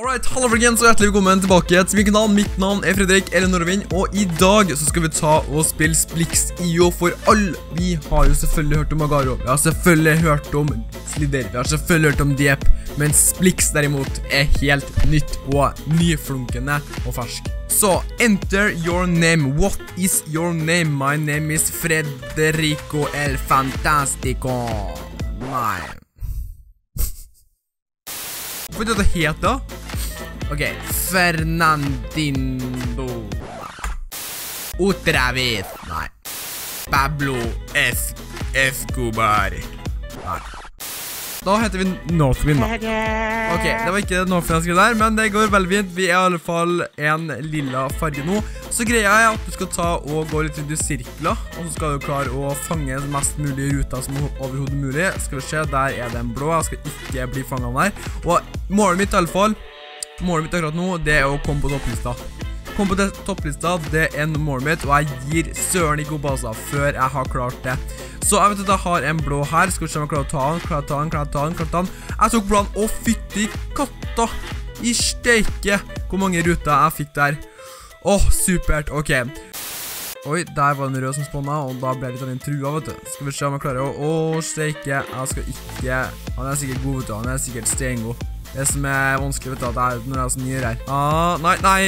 Alright, hallo folkens og hjertelig velkommen tilbake til min kanal. Mitt navn er Fredrik eller Norvin, og i dag så skal vi ta og spille Splix.io for alle. Vi har jo selvfølgelig hørt om Magaro, vi har selvfølgelig hørt om Slither, vi har selvfølgelig hørt om Diep, men Splix derimot er helt nytt og nyflunkende og fersk. Så, enter your name. What is your name? My name is Frederico el Fantastico. Nei. Hva er det het da? Ok, Fernandinho. Otra vez. Nei. Pablo Escobar. Nei. Da heter vi Northwind da. Ok, det var ikke Northwind jeg skrev der, men det går veldig fint. Vi er i alle fall en lilla farge nå. Så greia er at du skal ta og gå litt rundt i sirkler, og så skal du klare å fange mest mulig ruter som overhodet mulig. Skal vi se, der er det en blå. Jeg skal ikke bli fanget der. Og målet mitt i alle fall, målet mitt akkurat nå, det er å komme på topplista. Komme på topplista, det er målet mitt, og jeg gir søren ikke opp altså, før jeg har klart det. Så jeg vet at jeg har en blå her. Skal vi se om jeg klarer å ta den. Jeg tok blåen, og fytti katta i steike hvor mange ruter jeg fikk der. Åh, supert, ok. Oi, der var den rød som spånna, og da ble det litt av den trua, vet du. Skal vi se om jeg klarer å steike. Jeg skal ikke, han er sikkert god, vet du. Han er sikkert steingod. Det som er vanskelig, vet du, at det er når jeg er så nye her. Nei.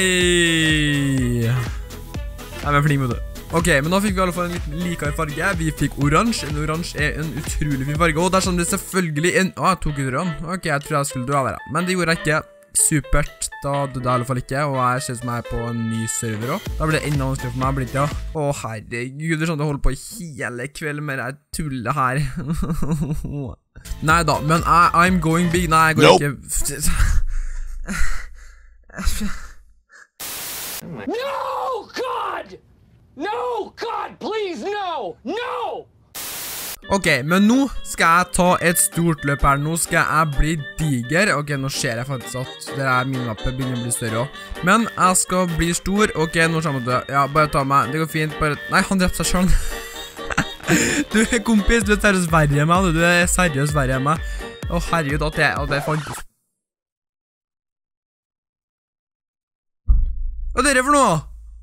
Jeg er med fling, vet du. Ok, men da fikk vi i alle fall en litt likere farge. Vi fikk oransje. En oransje er en utrolig fin farge. Og der sånn det selvfølgelig en... jeg tok ut rød. Ok, jeg tror jeg skulle dra der. Men det gjorde jeg ikke. Supert. Da døde jeg i alle fall ikke. Og jeg ser som jeg er på en ny server også. Da blir det enda vanskelig for meg, blir det ikke? Å, herregud, det er sånn at jeg holder på hele kvelden med det tullet her. Nei da, men I'm going big. Nei, jeg går ikke... No, God! No, God, please, no! No! Ok, men nå skal jeg ta et stort løp her. Nå skal jeg bli diger. Ok, nå ser jeg faktisk at det er minimappet begynner å bli større også. Men jeg skal bli stor. Ok, nå kommer du. Ja, bare ta meg. Det går fint. Bare... Nei, han drepte seg selv. Du er kompis, du er seriøst verre enn meg. Du er seriøst verre enn meg. Å, herregud, at det faktisk... Hva er det for noe?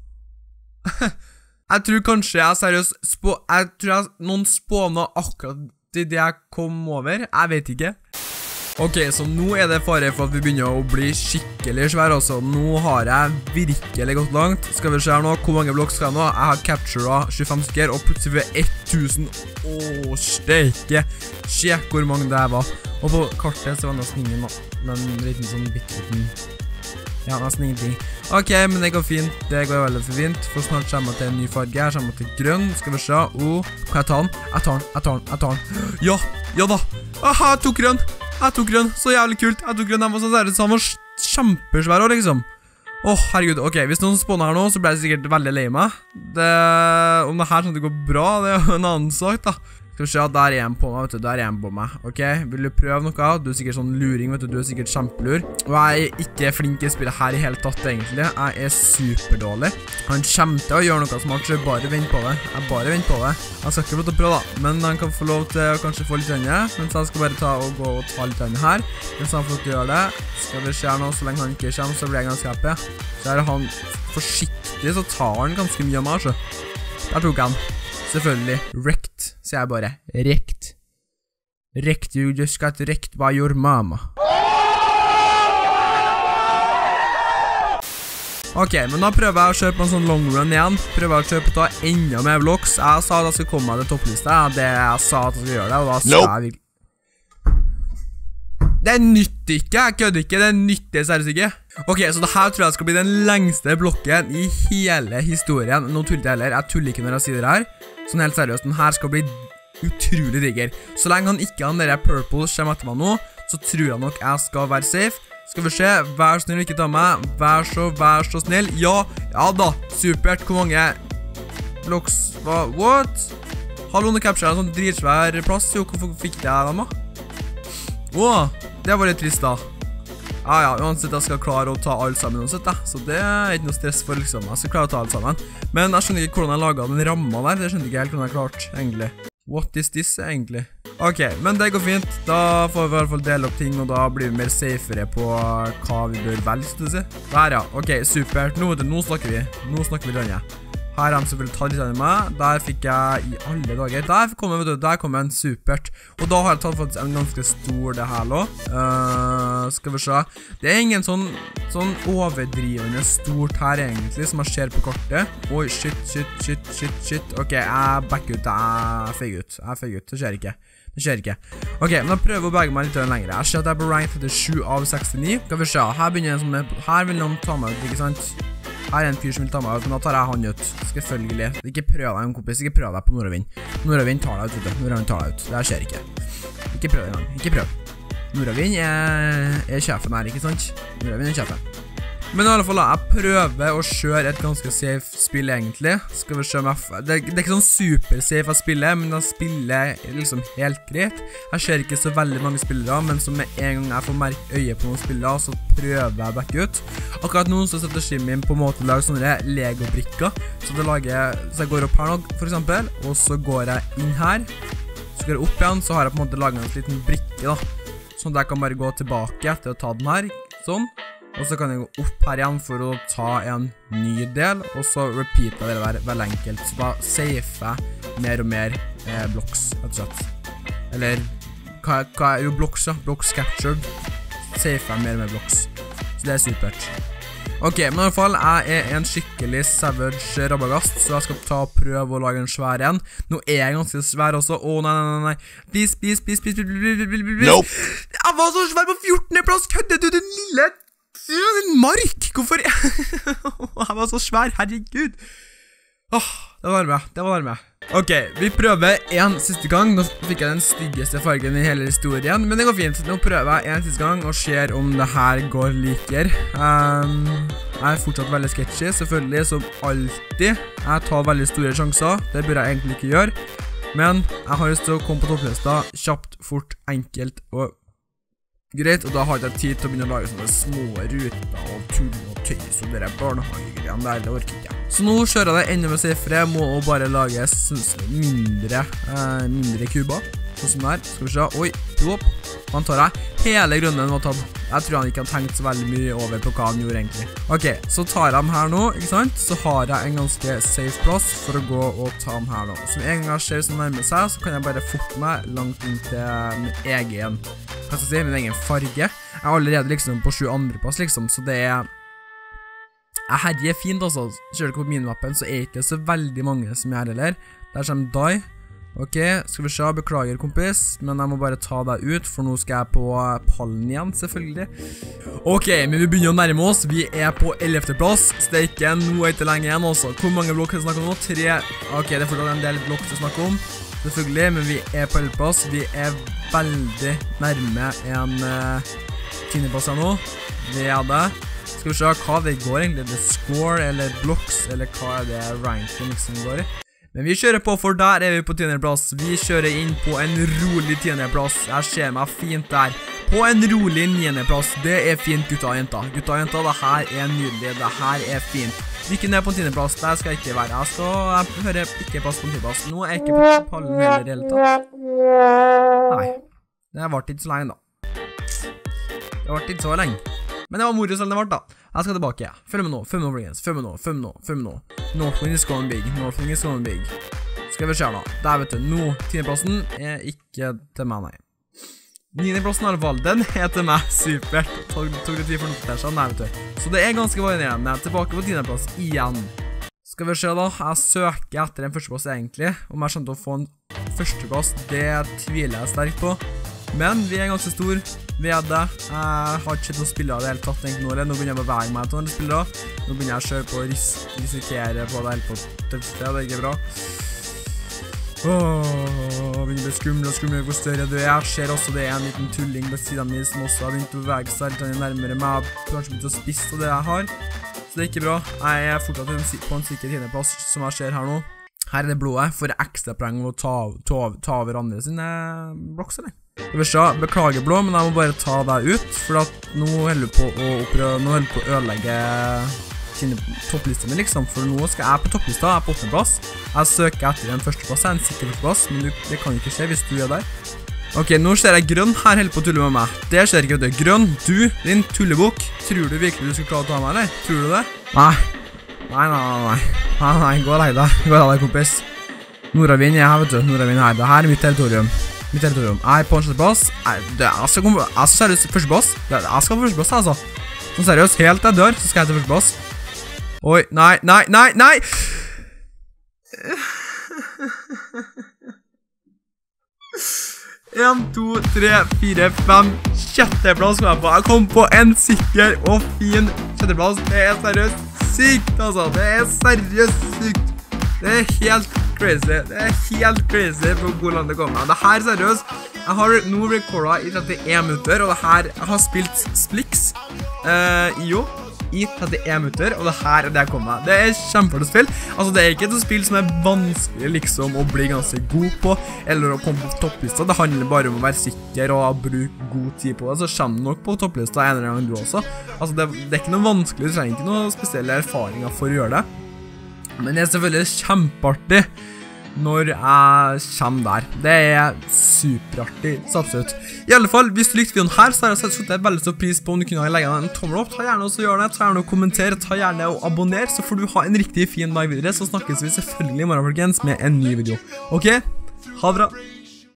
Jeg tror kanskje jeg seriøst jeg tror noen spånet akkurat i det jeg kom over. Jeg vet ikke. Ok, så nå er det fare for at vi begynner å bli skikkelig svær også. Nå har jeg virkelig gått langt. Skal vi se her nå, hvor mange blokk skal jeg nå? Jeg har capturet 25 stykker, og plutselig 1000. Åh, steike. Se hvor mange det var. Og på kartet så var det nesten ingen da. Men en liten sånn bitteliten... Ja, nesten ingenting. Ok, men det går fint. Det går veldig for fint. For snart kommer jeg til en ny farge. Jeg kommer til grønn. Skal vi se. Kan jeg ta den? Jeg tar den. Ja da. Aha, jeg tok grønn. Så jævlig kult. Jeg tok grønn. Han var kjempesvær også, liksom. Åh, herregud. Ok, hvis noen spåner her nå, så ble jeg sikkert veldig lei meg. Om det her sånn at det går bra, det er jo en annen sak da. Skal vi se, der er en på meg, vet du, der er en på meg. Ok, vil du prøve noe? Du er sikkert sånn luring, vet du, du er sikkert kjempelur. Og jeg er ikke flink i spillet her i hele tatt, egentlig. Jeg er superdårlig. Han kommer til å gjøre noe smart, så jeg bare venter på det. Jeg skal ikke få til å prøve da, men han kan få lov til å kanskje få litt rønne, mens jeg skal bare ta og gå og ta litt rønne her. Mens han får lov til å gjøre det. Skal vi se nå, så lenge han ikke kommer, så blir jeg ganske happy. Så er han forsiktig, så tar han ganske mye av meg, så. Der tok han. Selvfølgelig, wrecked, sier jeg bare. Wrecked, you just got wrecked by your mama. Ok, men da prøver jeg å kjøre på en sånn long run igjen. Prøver jeg å kjøre på å ta enda mer vlogs. Jeg sa at jeg skulle komme meg til topplista. Det jeg sa at jeg skulle gjøre det, og da sa jeg virkelig... Det nytter ikke, jeg kødder ikke, det nytter seriøst ikke. Ok, så det her tror jeg skal bli den lengste blokken i hele historien. Nå tuller jeg heller, jeg tuller ikke når jeg sier det her. Sånn helt seriøst, den her skal bli utrolig digger. Så lenge han ikke han der purple kommer etter meg nå, så tror jeg nok jeg skal være safe. Skal vi se, vær snill ikke ta meg. Vær så snill. Ja da, supert. Hvor mange blocks, what? Hallo, nå capturer jeg en sånn dritsvær plass. Jo, hvorfor fikk jeg dem da? Åh, det var litt trist da. Ja, uansett jeg skal klare å ta alt sammen uansett da. Så det er ikke noe stress for liksom. Jeg skal klare å ta alt sammen. Men jeg skjønner ikke hvordan jeg laget den rammen der. Det skjønner ikke helt hvordan jeg klart, egentlig. What is this egentlig? Ok, men det går fint. Da får vi I hvert fall dele opp ting, og da blir vi mer safere på hva vi bør velge, skal du si. Der ja, ok, supert. Nå snakker vi. Nå snakker vi denne. Her har de selvfølgelig tatt litt av meg. Der fikk jeg I alle dager. Der kom en supert. Og da har jeg tatt faktisk en ganske stor det her også. Skal vi se. Det ingen sånn overdrivende stort her egentlig, som jeg ser på kortet. Oi, shit. Ok, jeg backer ut. Jeg feiger ut. Det skjer ikke. Ok, men da prøver jeg å bevege meg litt lenger. Jeg ser at jeg er på rank 37 av 69. Skal vi se. Her vil noen ta meg ut, ikke sant? Her en fyr som vil ta meg ut, men da tar jeg han ut. Selvfølgelig. Ikke prøv deg, kompis. Ikke prøv deg på Nordavind. Nordavind tar deg ut, Det her skjer ikke. Ikke prøv engang. Ikke prøv. Nordavind sjefen her, ikke sant? Nordavind sjefen. Men I alle fall, jeg prøver å kjøre et ganske safe spill egentlig. Skal vi se om det er ikke sånn super safe å spille, men jeg spiller liksom helt greit. Jeg ser ikke så veldig mange spillere, men som med en gang jeg får merke øye på noen spillere, så prøver jeg å backe ut. Akkurat nå så setter strategien min på en måte å lage sånne Lego-brikker. Så jeg går opp her nå, for eksempel, og så går jeg inn her. Så går jeg opp igjen, så har jeg på en måte laget en liten brikke da. Sånn at jeg kan bare gå tilbake etter å ta den her, sånn. Og så kan jeg gå opp her igjen for å ta en ny del, og så repeater det der veldig enkelt. Så da safer jeg mer og mer blocks, rett og slett. Eller, hva jo blocks da? Blocks captured. Safer jeg mer og mer blocks. Så det supert. Ok, men I hvert fall, jeg en skikkelig savage rabagast, så jeg skal prøve å lage en svær en. Nå jeg ganske svær også. Åh, nei. Please. Nope. Jeg var så svær på 14. plass, kødde du den lille... En mark! Hvorfor? Jeg var så svær, herregud. Det var med. Ok, vi prøver en siste gang. Nå fikk jeg den styggeste fargen I hele historien, men det går fint. Nå prøver jeg en siste gang og ser om det her går likere. Jeg fortsatt veldig sketchy, selvfølgelig, som alltid. Jeg tar veldig store sjanser. Det burde jeg egentlig ikke gjøre. Men jeg har lyst til å komme på topplista kjapt, fort, enkelt og greit, og da har jeg tid til å begynne å lage sånne små ruter og tull og tøys og dere barnehagegreiene der, det orker ikke. Så nå kjører jeg det enda med sifre, jeg må bare lage mindre kuber, sånn som der. Skal vi se, oi, plopp, han tar jeg. Hele grunnen var tatt. Jeg tror han ikke har tenkt så veldig mye over på hva han gjorde egentlig. Ok, så tar jeg dem her nå, ikke sant? Så har jeg en ganske safe plass for å gå og ta dem her nå. Så en gang jeg ser som nærmer seg, så kan jeg bare forte meg langt inn til min egen, hva skal jeg si, min egen farge. Jeg er allerede liksom på 7. plass liksom, så det herjer fint også. Kjører du på minimappen, så ikke så veldig mange som jeg heller. Der kommer Die. Ok, skal vi se, beklager kompis, men jeg må bare ta deg ut, for nå skal jeg på pallen igjen, selvfølgelig. Ok, men vi begynner å nærme oss, vi på 11. plass, steiken, nå ikke lenge igjen også. Hvor mange blokk snakker vi nå? 3, ok, det fortsatt en del blokk til å snakke om, selvfølgelig, men vi på 11. plass, vi veldig nærme en 10. plass her nå, vi det. Skal vi se hva det går egentlig, det score eller blocks, eller hva det ranking liksom går I. Men vi kjører på, for der vi på 10. plass. Vi kjører inn på en rolig 10. plass. Jeg ser meg fint der. På en rolig 9. plass. Det fint, gutta og jenta. Gutta og jenta, det her nydelig. Det her fint. Rykke ned på 10. plass. Der skal jeg ikke være. Jeg hører ikke plass på 10. plass. Nå jeg ikke på pallen heller I hele tatt. Nei. Det varte ikke så lenge da. Det varte ikke så lenge. Men det var moro selv det vart da. Jeg skal tilbake. Følg med nå, følg med nå. Northwind is going big. Skal vi se nå. Der vet du, nå 10. plassen ikke til meg, nei. 9. plassen I alle fall, den til meg, supert. Tog det tid for noe der, sånn, nei vet du. Så det ganske varierende. Tilbake på 10. plass igjen. Skal vi se da, jeg søker etter en 1. plass egentlig. Om jeg skjønner til å få en 1. plass, det tviler jeg sterkt på. Men vi ganske stor, vi det. Jeg har ikke sett noen spillere det hele tatt egentlig nå, eller nå begynner jeg å bevege meg til noen spillere. Nå begynner jeg å kjøre på å risikere på det helt på tøfte, det ikke bra. Begynner å bli skummel hvor større du Jeg ser også det en liten tulling ved siden min som også har begynt å bevege seg litt nærmere meg. Kanskje begynt å spisse det jeg har. Så det ikke bra. Jeg fortsatt på en sikker 10. plass som jeg ser her nå. Her det blodet for ekstra poeng å ta over andre sine blocks, eller? Jeg vil se, beklager blå, men jeg må bare ta deg ut, for at nå holder du på å ødelegge sine topplistene liksom, for nå skal jeg på topplista, jeg er på 8. plass. Jeg søker etter en førsteplass, jeg er en sikker førsteplass, men det kan ikke skje hvis du er der. Ok, nå ser jeg grønn her helt på tulle med meg. Det skjer ikke, vet du. Grønn, du, din tullebok. Tror du virkelig du skal klare å ta meg, eller? Tror du det? Nei, gå og legg deg. Gå og legg deg, kompis. Nordavind er her, vet du. Nordavind her. Det her er mitt territorium. Jeg er på en sjetteplass. Jeg skal seriøst førsteplass. Jeg skal på førsteplass, altså. Så seriøst, helt til jeg dør, så skal jeg til førsteplass. Oi, nei! 1, 2, 3, 4, 5, sjetteplass kom jeg på. Jeg kom på en sikker og fin sjetteplass. Det er seriøst sykt, altså. Det er seriøst sykt. Det er helt crazy. Det er helt crazy på hvor langt det kommer. Det her seriøst. Jeg har nå recordet i 31 minutter, og det her, jeg har spilt Splix i 31 minutter, og det her er det jeg kommer med. Det er kjempeartig spill. Altså, det er ikke et spill som er vanskelig liksom å bli ganske god på, eller å komme på topplista. Det handler bare om å være sikker og bruke god tid på det, så kommer du nok på topplista en eller annen du også. Altså, det er ikke noe vanskelig, du trenger ikke noen spesielle erfaringer for å gjøre det. Men det er selvfølgelig kjempeartig når jeg kommer der. Det er superartig, så absolutt. I alle fall, hvis du likte videoen her, så har jeg satt veldig stor pris på om du kunne legge deg en tommel opp. Ta gjerne også gjør det, ta gjerne å kommentere, ta gjerne å abonnere, så får du ha en riktig fin dag videre. Så snakkes vi selvfølgelig i morgen, folkens, med en ny video. Ok? Ha det bra!